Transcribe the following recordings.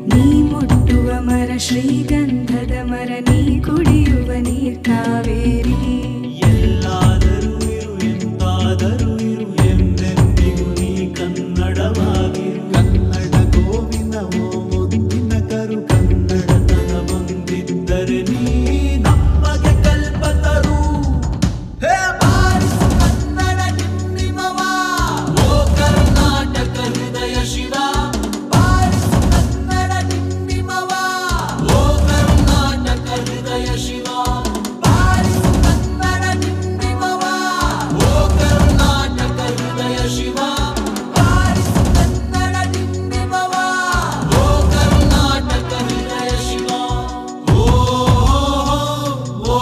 ನೀ ಮುಟ್ಟುವ ಮರ ಶ್ರೀಗಂಧದ ಮರ ನೀ ಕುಡಿಯುವ ನೀರ್ ಕಾವೇರಿ ಎಲ್ಲಾದರೂ ಇರು ಎಂತಾದರೂ ಇರು ಎಂದೆಂದಿಗೂ ನೀ ಕನ್ನಡವಾಗಿರು ಕನ್ನಡ ಗೋವಿನ ಓ ಮುದ್ದಿನ ಕರು ಕನ್ನಡತನ ಬಂದಿದ್ದರೆ ನೀ ನಮಗೆ ಕಲ್ಪತರು ಹೇ ಬಾರಿಸು ಕನ್ನಡ ಡಿಂಡಿಮವ ಓ ಕರ್ನಾಟಕ ಹೃದಯ ಶಿವ ಬಾರಿಸು ಕನ್ನಡ ಡಿಂಡಿಮವ ಓ ಕರ್ನಾಟಕ ಹೃದಯ ಶಿವ ಬಾರಿಸು ಕನ್ನಡ ಡಿಂಡಿಮವ ಓ ಕರ್ನಾಟಕ ಹೃದಯ ಶಿವ ಬಾರಿಸು ಕನ್ನಡ ಡಿಂಡಿಮವ ಓ ಕರ್ನಾಟಕ ಹೃದಯ ಶಿವ ಓ ಓ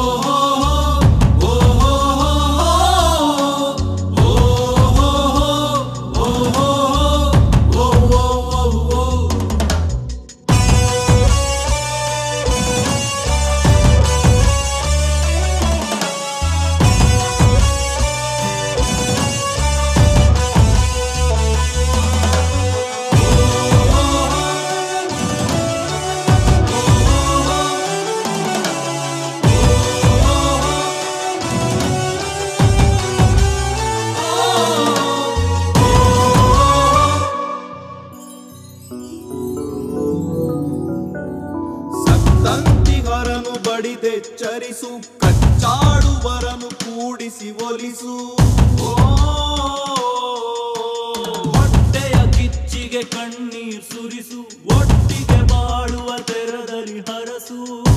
ಸಂತಂತಿಗರನು ಬಡಿದೆಚ್ಚರಿಸು ಕಚ್ಚಾಡುವರನು ಕೂಡಿಸಿ ಒಲಿಸು ಹೊಟ್ಟೆಯ ಕಿಚ್ಚಿಗೆ ಕಣ್ಣೀರ್ ಸುರಿಸು ಒಟ್ಟಿಗೆ ಬಾಳುವ ತೆರದಲ್ಲಿ ಹರಸು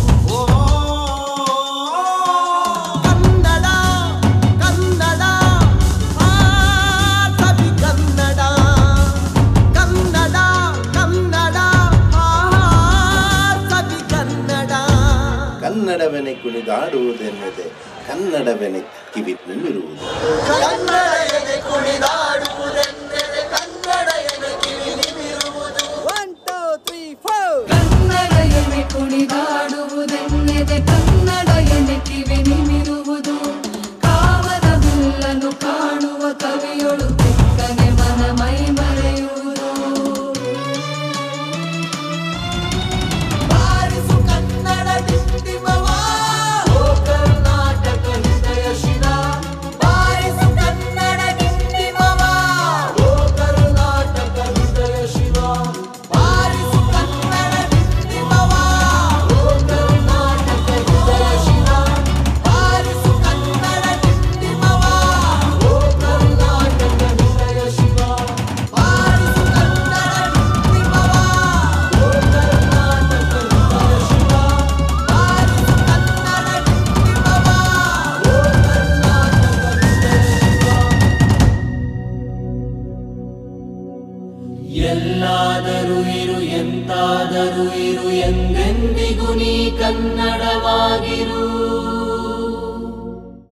ಕನ್ನಡ ಕನ್ನಡ ಆ ಸವಿ ಕನ್ನಡ ಕನ್ನಡ ಕನ್ನಡ ಆ ಸವಿ ಕನ್ನಡ ಕನ್ನಡವೆನೆ ಕುಣಿದಾಡುವುದೆನ್ನದೆ ಕನ್ನಡವೆನೆ ಕಿವಿ ನಿಮಿರುವುದು ಕನ್ನಡ ಎದೆ ಕುಣಿದಾಡುವುದೆಂದರೆ ಕನ್ನಡ ಎದೆ ಕಿವಿ ನಿಮಿರುವುದು 1 2 3 4 ಕನ್ನಡ ಎನೆ ಕುಣಿದಾಡುವುದೆನ್ನೆದೆ ಕನ್ನಡ ಎನೆ ಕಿವಿ ನಿಮಿರುವುದು ಕಾಮದ ಹುಲ್ಲನ್ನು ಕಾಣುವ ಕವಿಯೊಳು ತೆಕ್ಕನೆ ಮನ ಮೈ ಮರೆಯುವುದು ಬಾರಿಸು ಕನ್ನಡ ಡಿಂಡಿಮವ ಓ ಕರ್ನಾಟಕ ಹೃದಯ ಶಿವ ಬಾರಿಸು ಕನ್ನಡ ಡಿಂಡಿಮವ ಓ ಕರ್ನಾಟಕ ಹೃದಯ ಶಿವ ಬಾರಿಸು ಕನ್ನಡ ಡಿಂಡಿಮವ ಓ ಕರ್ನಾಟಕ ಹೃದಯ ಶಿವ ಬಾರಿಸು ಕನ್ನಡ ಡಿಂಡಿಮವ ಓ ಕರ್ನಾಟಕ ಹೃದಯ ಶಿವ ಬಾರಿಸು ಕನ್ನಡ ಡಿಂಡಿಮವ ಓ ಕರ್ನಾಟಕ ಹೃದಯ ಶಿವ ಬಾರಿಸು ಕನ್ನಡ ಡಿಂಡಿಮವ ಓ ಎಲ್ಲಾದರೂ ಇರು ಎಂತಾದರೂ ಇರು ಎಂದೆಂದಿಗೂ ನೀ ಕನ್ನಡವಾಗಿರು